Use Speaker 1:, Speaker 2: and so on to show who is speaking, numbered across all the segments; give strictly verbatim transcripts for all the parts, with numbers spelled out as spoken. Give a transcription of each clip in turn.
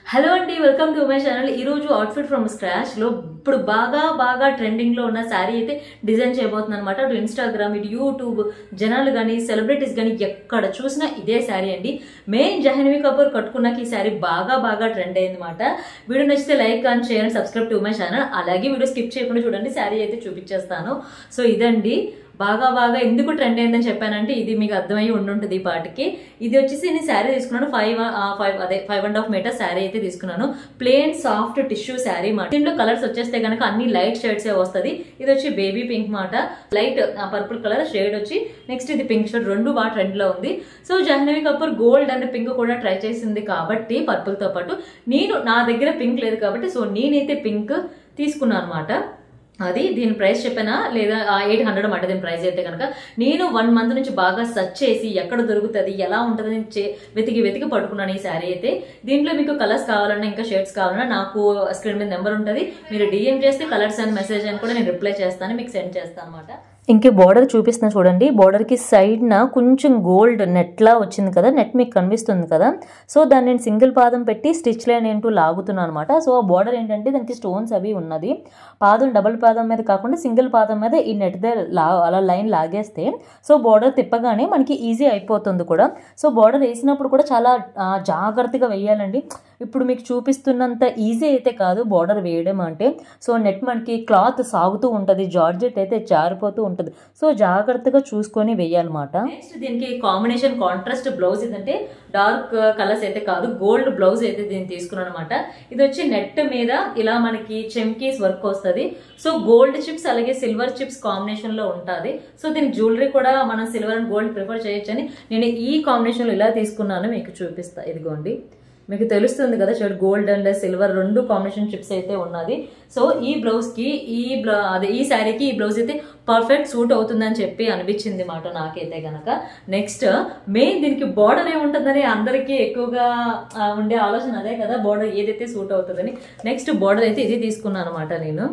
Speaker 1: Hello అండి, welcome to my channel. ఈ రోజు అవుట్ఫిట్ ఫ్రమ్ స్క్రాచ్ లో ఇప్పుడు బాగా బాగా ట్రెండింగ్ లో ఉన్న శారీ అయితే డిజైన్ చేయబోతుంది అనమాట. అటు ఇన్స్టాగ్రామ్, ఇటు యూట్యూబ్, జనాలు కానీ సెలబ్రిటీస్ కానీ ఎక్కడ చూసినా ఇదే శారీ అండి. మెయిన్ జాహ్నవి కపూర్ కట్టుకున్నాక ఈ శారీ బాగా బాగా ట్రెండ్ అయింది అనమాట. వీడియో నచ్చితే like and share and subscribe to my channel. అలాగే వీడియో స్కిప్ చేయకుండా చూడండి, శారీ అయితే చూపించేస్తాను. సో ఇదండి బాగా బాగా ఎందుకు ట్రెండ్ అయిందని చెప్పానంటే ఇది మీకు అర్థమయ్యి ఉండుంటుంది ఈ పాటికి. ఇది వచ్చేసి నేను శారీ తీసుకున్నాను, ఫైవ్ ఫైవ్ అదే five and half meter sari అయితే తీసుకున్నాను. ప్లెయిన్ సాఫ్ట్ టిష్యూ శారీ మాట. దీంట్లో కలర్స్ వచ్చేస్తే కనుక అన్ని లైట్ షేడ్స్ ఏ వస్తుంది. ఇది వచ్చి బేబీ పింక్ మాట, లైట్ పర్పుల్ కలర్ షేడ్ వచ్చి, నెక్స్ట్ ఇది పింక్ షేడ్, రెండు బాగా ట్రెండ్ లో ఉంది. So Janhvi Kapoor gold and pink కూడా ట్రై చేసింది కాబట్టి పర్పుల్ తో పాటు, నేను నా దగ్గర పింక్ లేదు కాబట్టి సో నేనైతే పింక్ తీసుకున్నాను అనమాట. అది దీని ప్రైస్ చెప్పానా లేదా, ఎయిట్ హండ్రెడ్ అన్నమాట దీని ప్రైస్ అయితే కనుక. నేను వన్ మంత్ నుంచి బాగా సెర్చ్ చేసి ఎక్కడ దొరుకుతుంది ఎలా ఉంటుంది వెతికి వెతికి పట్టుకున్నాను ఈ శారీ అయితే. దీంట్లో మీకు కలర్స్ కావాలన్నా ఇంకా షేడ్స్ కావాలన్నా నాకు స్క్రీన్ మీద నెంబర్ ఉంటుంది, మీరు డిఎం చేస్తే కలర్స్ అండ్ మెసేజ్ అని కూడా నేను రిప్లై చేస్తాను, మీకు సెండ్ చేస్తాను అనమాట. ఇంకే బోర్డర్ చూపిస్తున్నా చూడండి. బోర్డర్కి సైడ్న కొంచెం గోల్డ్ నెట్లా వచ్చింది కదా, నెట్ మీకు కనిపిస్తుంది కదా. సో దాన్ని నేను సింగిల్ పాదం పెట్టి స్టిచ్ లైన్ ఏంటో లాగుతున్నాను అనమాట. సో ఆ బోర్డర్ ఏంటంటే దానికి స్టోన్స్ అవి ఉన్నది. పాదం డబుల్ పాదం మీద కాకుండా సింగిల్ పాదం మీద ఈ నెట్ దగ్గర లా అలా లైన్ లాగేస్తే సో బోర్డర్ తిప్పగానే మనకి ఈజీ అయిపోతుంది కూడా. సో బోర్డర్ వేసినప్పుడు కూడా చాలా జాగ్రత్తగా వేయాలండి. ఇప్పుడు మీకు చూపిస్తున్నంత ఈజీ అయితే కాదు బోర్డర్ వేయడం అంటే. సో నెట్ మనకి క్లాత్ సాగుతూ ఉంటుంది, జార్జెట్ అయితే జారిపోతూ ఉంటుంది. సో జాగ్రత్తగా చూసుకొని వేయాలన్నమాట. నెక్స్ట్ దీనికి కాంబినేషన్ కాంట్రాస్ట్ బ్లౌజ్ ఇదంటే డార్క్ కలర్స్ అయితే కాదు, గోల్డ్ బ్లౌజ్ అయితే దీన్ని తీసుకున్నాను అనమాట. ఇది వచ్చి నెట్ మీద ఇలా మనకి చెమ్కీస్ వర్క్ వస్తుంది. సో గోల్డ్ చిప్స్ అలాగే సిల్వర్ చిప్స్ కాంబినేషన్ లో ఉంటుంది. సో దీనికి జ్యువెలరీ కూడా మనం సిల్వర్ అండ్ గోల్డ్ ప్రిఫర్ చేయొచ్చని నేను ఈ కాంబినేషన్ లో ఇలా తీసుకున్నాను, మీకు చూపిస్తా. ఇదిగోండి, మీకు తెలుస్తుంది కదా చూడు, గోల్డ్ అండ్ సిల్వర్ రెండు కాంబినేషన్ చిప్స్ అయితే ఉన్నది. సో ఈ బ్లౌజ్ కి ఈ అదే ఈ శారీకి ఈ బ్లౌజ్ అయితే పర్ఫెక్ట్ సూట్ అవుతుందని చెప్పి అనిపించింది మాట నాకైతే గనక. నెక్స్ట్ మెయిన్ దీనికి బోర్డర్ ఏముంటుందని అందరికీ ఎక్కువగా ఉండే ఆలోచన అదే కదా, బోర్డర్ ఏదైతే సూట్ అవుతుందని. నెక్స్ట్ బోర్డర్ అయితే ఇది తీసుకున్నాను అనమాట నేను.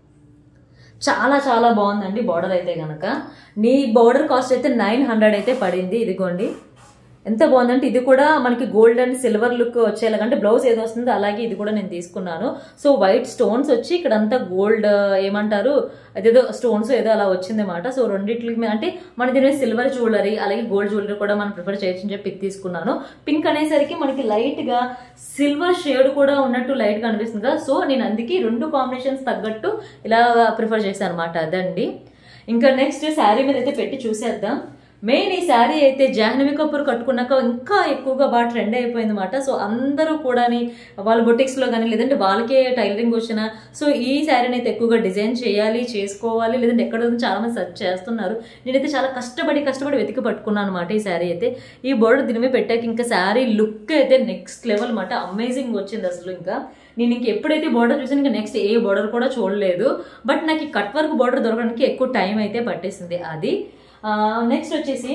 Speaker 1: చాలా చాలా బాగుందండి బోర్డర్ అయితే గనక. నీ బోర్డర్ కాస్ట్ అయితే నైన్ హండ్రెడ్ అయితే పడింది. ఇదిగోండి ఎంత బాగుందంటే, ఇది కూడా మనకి గోల్డ్ అండ్ సిల్వర్ లుక్ వచ్చేలాగంటే బ్లౌజ్ ఏదో వస్తుందో అలాగే ఇది కూడా నేను తీసుకున్నాను. సో వైట్ స్టోన్స్ వచ్చి ఇక్కడ అంతా గోల్డ్ ఏమంటారు అదేదో స్టోన్స్ ఏదో అలా వచ్చింది అనమాట. సో రెండింటికి అంటే మన దీని సిల్వర్ జ్యువెలరీ అలాగే గోల్డ్ జ్యువెలరీ కూడా మనం ప్రిఫర్ చేయొచ్చు అని చెప్పి తీసుకున్నాను. పింక్ అనేసరికి మనకి లైట్ గా సిల్వర్ షేడ్ కూడా ఉన్నట్టు లైట్ గా అనిపిస్తుంది కదా. సో నేను అందుకే రెండు కాంబినేషన్స్ తగ్గట్టు ఇలా ప్రిఫర్ చేశాను అనమాట. అదండి. ఇంకా నెక్స్ట్ శారీ మీద అయితే పెట్టి చూసేద్దాం. మెయిన్ ఈ శారీ అయితే జాహ్నవి కపూర్ కట్టుకున్నాక ఇంకా ఎక్కువగా బాగా ట్రెండ్ అయిపోయింది అనమాట. సో అందరూ కూడా వాళ్ళ బొటిక్స్లో కానీ లేదంటే వాళ్ళకే టైలరింగ్ వచ్చిన సో ఈ శారీని అయితే ఎక్కువగా డిజైన్ చేయాలి, చేసుకోవాలి, లేదంటే ఎక్కడ చాలా మంది సెర్చ్ చేస్తున్నారు. నేనైతే చాలా కష్టపడి కష్టపడి వెతికి పట్టుకున్నాను అనమాట ఈ శారీ అయితే. ఈ బోర్డర్ దీని మీద పెట్టాక ఇంకా శారీ లుక్ అయితే నెక్స్ట్ లెవెల్ అనమాట, అమేజింగ్ వచ్చింది అసలు. ఇంకా నేను ఇంక ఎప్పుడైతే బోర్డర్ చూసాను ఇంకా నెక్స్ట్ ఏ బోర్డర్ కూడా చూడలేదు. బట్ నాకు ఈ కట్ వర్క్ బోర్డర్ దొరకడానికి ఎక్కువ టైం అయితే పట్టేసింది. అది నెక్స్ట్ వచ్చేసి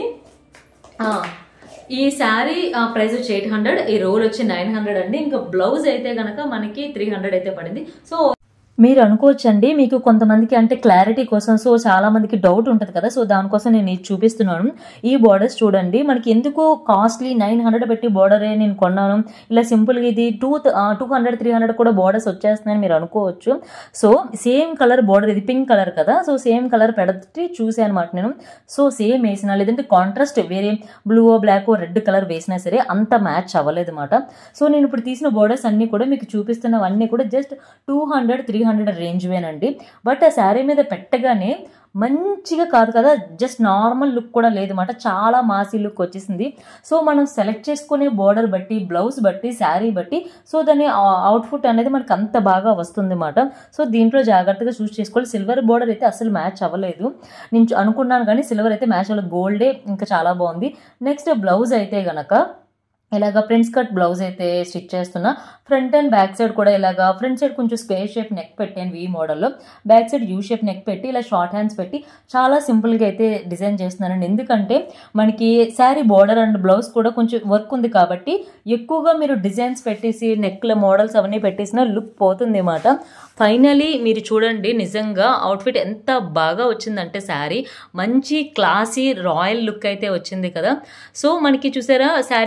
Speaker 1: ఈ శారీ ప్రైస్ వచ్చి ఎయిట్ హండ్రెడ్, ఈ రోల్ వచ్చి నైన్ హండ్రెడ్ అండి. ఇంకా బ్లౌజ్ అయితే కనుక మనకి త్రీ హండ్రెడ్ అయితే పడింది. సో మీరు అనుకోవచ్చండి, మీకు కొంతమందికి అంటే క్లారిటీ కోసం సో చాలా మందికి డౌట్ ఉంటుంది కదా, సో దానికోసం నేను ఇది చూపిస్తున్నాను. ఈ బోర్డర్స్ చూడండి, మనకి ఎందుకు కాస్ట్లీ నైన్ హండ్రెడ్ పెట్టి బోర్డరే నేను కొన్నాను, ఇలా సింపుల్గా ఇది two two hundred three hundred కూడా బోర్డర్స్ వచ్చేస్తున్నాయని మీరు అనుకోవచ్చు. సో సేమ్ కలర్ బోర్డర్, ఇది పింక్ కలర్ కదా, సో సేమ్ కలర్ పెట్టి చూసాను అనమాట నేను. సో సేమ్ వేసినా లేదంటే కాంట్రాస్ట్ వేరే బ్లూ బ్లాక్ రెడ్ కలర్ వేసినా సరే అంత మ్యాచ్ అవ్వలేదు అనమాట. సో నేను ఇప్పుడు తీసిన బోర్డర్స్ అన్ని కూడా మీకు చూపిస్తున్నవన్నీ కూడా just two hundred three hundred range వేనండి. బట్ ఆ శారీ మీద పెట్టగానే మంచిగా కాదు కదా, జస్ట్ నార్మల్ లుక్ కూడా లేదన్నమాట, చాలా మాసీ లుక్ వచ్చేసింది. సో మనం సెలెక్ట్ చేసుకునే బోర్డర్ బట్టి, బ్లౌజ్ బట్టి, శారీ బట్టి సో దాని అవుట్ఫుట్ అనేది మనకు అంత బాగా వస్తుంది అన్నమాట. సో దీంట్లో జాగ్రత్తగా చూస్ చేసుకోవాలి. సిల్వర్ బోర్డర్ అయితే అసలు మ్యాచ్ అవ్వలేదు, నేను అనుకున్నాను కానీ సిల్వర్ అయితే మ్యాచ్ అవ్వలేదు, గోల్డే ఇంకా చాలా బాగుంది. నెక్స్ట్ బ్లౌజ్ అయితే గనక ఇలాగా ప్రిన్స్ కట్ బ్లౌజ్ అయితే స్టిచ్ చేస్తున్నా. ఫ్రంట్ అండ్ బ్యాక్ సైడ్ కూడా ఇలాగా ఫ్రంట్ సైడ్ కొంచెం స్క్వేర్ షేప్ నెక్ పెట్టాను వీ మోడల్లో, back side U shape neck పెట్టి ఇలా షార్ట్ హ్యాండ్స్ పెట్టి చాలా సింపుల్గా అయితే డిజైన్ చేస్తున్నానండి. ఎందుకంటే మనకి శారీ బోర్డర్ అండ్ బ్లౌజ్ కూడా కొంచెం వర్క్ ఉంది కాబట్టి ఎక్కువగా మీరు డిజైన్స్ పెట్టేసి నెక్ల మోడల్స్ అవన్నీ పెట్టేసిన లుక్ పోతుంది అన్నమాట. ఫైనలీ మీరు చూడండి, నిజంగా అవుట్ఫిట్ ఎంత బాగా వచ్చిందంటే శారీ మంచి క్లాసీ రాయల్ లుక్ అయితే వచ్చింది కదా. సో మనకి చూసారా శారీ కట్టుకున్న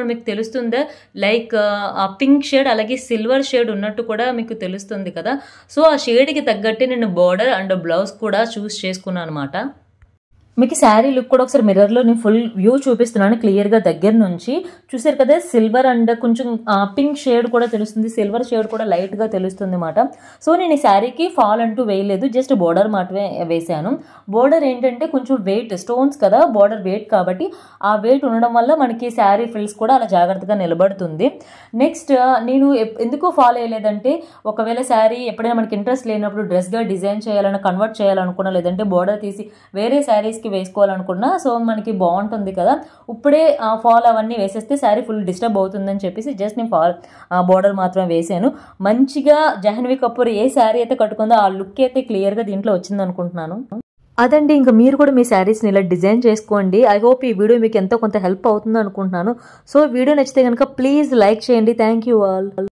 Speaker 1: వేసుకున్నాను మీకు తెలుస్తుందా, లైక్ పింక్ షేడ్ అలాగే సిల్వర్ షేడ్ ఉన్నట్టు కూడా మీకు తెలుస్తుంది కదా. సో ఆ షేడ్కి తగ్గట్టు నేను బార్డర్ అండ్ బ్లౌజ్ కూడా చూస్ చేసుకున్నాను అనమాట. మీకు శారీ లుక్ కూడా ఒకసారి మిర్రర్లో నేను ఫుల్ వ్యూ చూపిస్తున్నాను క్లియర్గా దగ్గర నుంచి. చూసారు కదా, సిల్వర్ అండ్ కొంచెం పింక్ షేడ్ కూడా తెలుస్తుంది, సిల్వర్ షేడ్ కూడా లైట్గా తెలుస్తుంది అన్నమాట. సో నేను ఈ శారీకి ఫాల్ అంటూ వేయలేదు, జస్ట్ బోర్డర్ మాత్రమే వేసాను. బోర్డర్ ఏంటంటే కొంచెం వెయిట్, స్టోన్స్ కదా బోర్డర్ వెయిట్, కాబట్టి ఆ వెయిట్ ఉండడం వల్ల మనకి శారీ ఫ్రిల్స్ కూడా అలా జాగ్రత్తగా నిలబడుతుంది. నెక్స్ట్ నేను ఎందుకు ఫాల్ వేయలేదంటే, ఒకవేళ శారీ ఎప్పుడైనా మనకి ఇంట్రెస్ట్ లేనప్పుడు డ్రెస్గా డిజైన్ చేయాలన్నా, కన్వర్ట్ చేయాలనుకున్నా, లేదంటే బోర్డర్ తీసి వేరే శారీస్ వేసుకోవాలనుకున్నా సో మనకి బాగుంటుంది కదా. ఇప్పుడే ఫాల్ అవన్నీ వేసేస్తే శారీ ఫుల్ డిస్టర్బ్ అవుతుందని చెప్పేసి జస్ట్ నేను ఫాల్ బోర్డర్ మాత్రం వేసాను. మంచిగా జాహ్నవి కపూర్ ఏ శారీ అయితే కట్టుకుందో ఆ లుక్ అయితే క్లియర్గా దీంట్లో వచ్చింది అనుకుంటున్నాను. అదండి, ఇంకా మీరు కూడా మీ శారీస్ని ఇలా డిజైన్ చేసుకోండి. ఐ హోప్ ఈ వీడియో మీకు ఎంతో కొంత హెల్ప్ అవుతుంది అనుకుంటున్నాను. సో వీడియో నచ్చితే కనుక ప్లీజ్ లైక్ చేయండి. Thank you all.